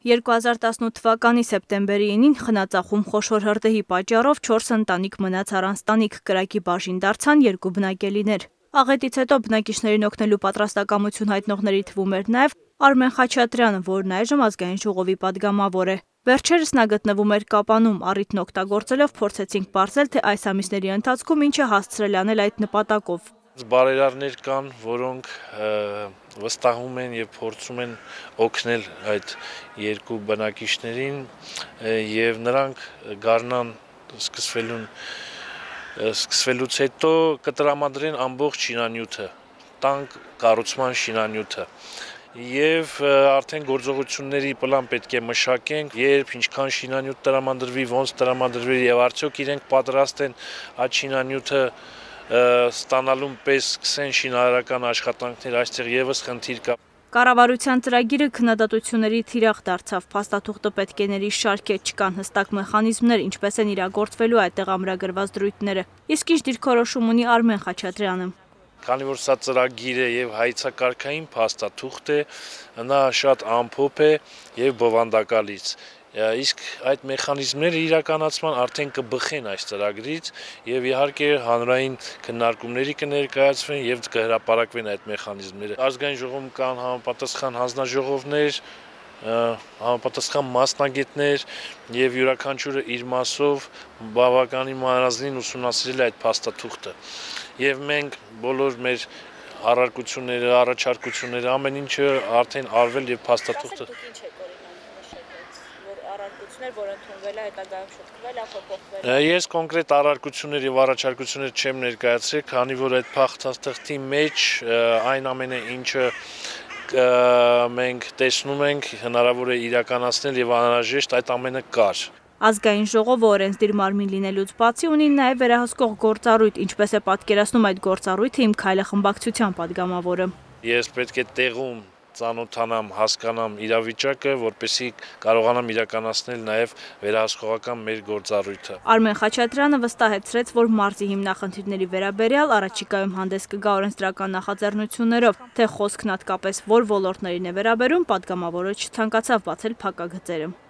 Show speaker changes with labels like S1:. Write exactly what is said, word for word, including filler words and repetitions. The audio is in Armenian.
S1: երկու հազար տասնութ թվականի սեպտեմբերի ինին խնածախում խոշոր հրդեհի պատճառով չորս ընտանիք մնաց առանց տանիք, կրակի բաժին դարձան երկու բնակելիներ։ Աղետից հետո բնակիչներին օգնելու պատրաստակամություն հայտնողների թվում էր նաև Արմեն Խաչատրյանը, որն այժմ ազգային ժողովի падգամավոր է։ Վերջերս նա գտնվում էր Կապանում, առիթն օգտագործելով փորձեցինք պարզել, թե այս ամիսների ընթացքում ինչ է հասցրել անել այդ նպատակով։
S2: Բարերարներ կան, որոնք վստահում են եւ փորձում են օգնել այդ երկու բնակիչներին եւ նրանք գարնան սկսվելուն սկսվելուց հետո կտրամադրեն ամբողջ շինանյութը, տանկ կառուցման շինանյութը եւ արդեն գործողությունների պլան պետք է մշակենք, երբ ինչքան շինանյութ տրամադրվի, ոնց տրամադրվի եւ արդյոք իրենք պատրաստ են այդ շինանյութը ստանալուն պես սկսեն շինարարական աշխատանքներ, այստեղ եւս խնդիր կա։
S1: Կառավարության ծրագիրը քննադատությունների թիրախ դարձավ, փաստաթուղթը պետք է ների շարք է, չկան հստակ մեխանիզմներ, ինչպես են իրագործվելու այդտեղ ամրագրված դրույթները։ Իսկ ինչ դիրքորոշում ունի Արմեն Խաչատրյանը։
S2: Քանի որ սա ծրագիր է եւ հայցակարգային փաստաթուղթ է, նա շատ ամփոփ է եւ բովանդակալից։ Իսկ այդ մեխանիզմները իրականացման արդեն կբխեն այս ծրագրից եւ իհարկե հանրային քննարկումների կներկայացվեն եւ կհրապարակվեն այդ մեխանիզմները։ Ազգային ժողովում կան համապատասխան հանձնաժողովներ, համապատասխան մասնագետներ եւ յուրաքանչյուրը իր մասով բավականին մանրազնին ուսումնասիրել է այդ փաստաթուղթը։ Եվ մենք բոլոր մեր առարկությունները, առաջարկությունները, ամեն ինչը արդեն արվել եւ փաստաթուղթը որ ընդունվել է, հետագայում շտկվել է, փոփոխվել է։ Ես կոնկրետ առարկություններ եւ առաջարկություններ չեմ ներկայացրել, քանի որ այդ փաստաթղթի մեջ այն ամենը, ինչը մենք տեսնում ենք, հնարավոր է իրականացնել եւ անհրաժեշտ այդ ամենը կար։
S1: Ազգային ժողովը օրենսդիր մարմին լինելուց բացի ունի նաև վերահսկող գործառույթ, ինչպես է պատկերացնում այդ գործառույթը Իմ քայլը խմբակցության падգամավորը։
S2: Ես պետք է տեղում ծանոթանամ, հասկանամ իրավիճակը, որպեսզի կարողանամ իրականացնել նաև վերահսկողական մեր գործառույթը։
S1: Արմեն Խաչատրյանը վստահեցրեց, որ մարզի հիմնախնդիրների վերաբերյալ առաջիկայում հանդես կգա օրենսդրական նախաձեռնություններով, թե խոսքն հատկապես որ ոլորտներին է վերաբերում, падգամավորը չցանկացավ բացել փակագծերը։